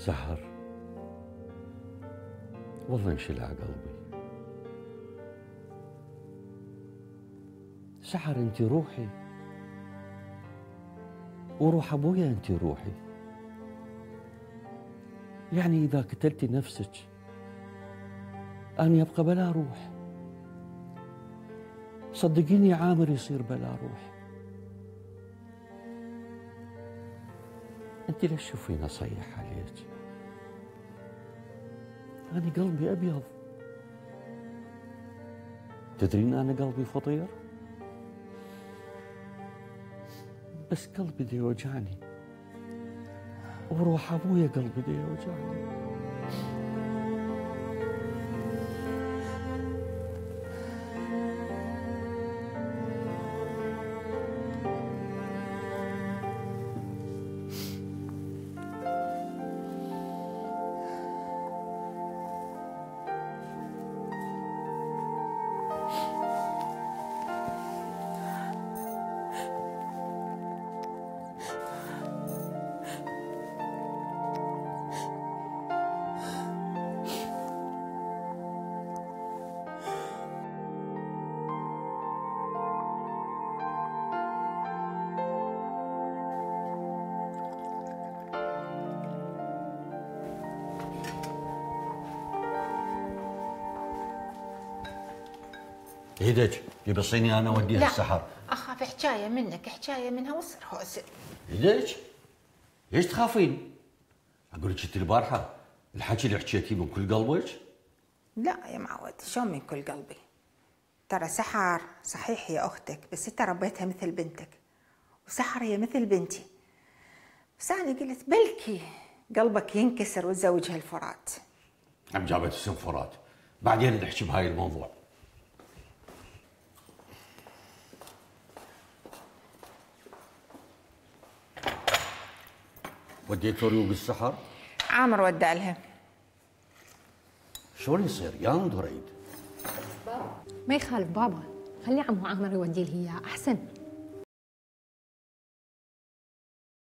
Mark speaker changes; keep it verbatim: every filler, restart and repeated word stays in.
Speaker 1: سحر والله انشلع قلبي. سحر انت روحي وروح ابويا، انت روحي. يعني اذا قتلتي نفسك انا يبقى بلا روح. صدقيني عامر يصير بلا روح. انت ليش تشوفين اصيح عليك؟ انا قلبي ابيض. تدرين انا قلبي فطير، بس قلبي دي يوجعني وروح ابويا قلبي دي يوجعني. ايدك يبصيني انا اوديها السحر.
Speaker 2: اخاف حكايه منك، حكايه منها وصر حوسه.
Speaker 1: ايدك؟ ليش تخافين؟ اقول لك انت البارحه الحكي اللي حكيتيه من كل قلبك؟
Speaker 2: لا يا معود، شلون من كل قلبي؟ ترى سحر صحيح هي اختك، بس انت ربيتها مثل بنتك، وسحر هي مثل بنتي. بس انا قلت بلكي قلبك ينكسر وتزوجها الفرات.
Speaker 1: عم جابت اسم فرات، بعدين نحكي بهاي الموضوع. وديتوا ريوق السحر؟
Speaker 2: عامر ودع لها.
Speaker 1: شلون يصير؟ يا دريد
Speaker 3: بابا ما يخالف بابا، خلي عمو عامر يودي لي اياه احسن.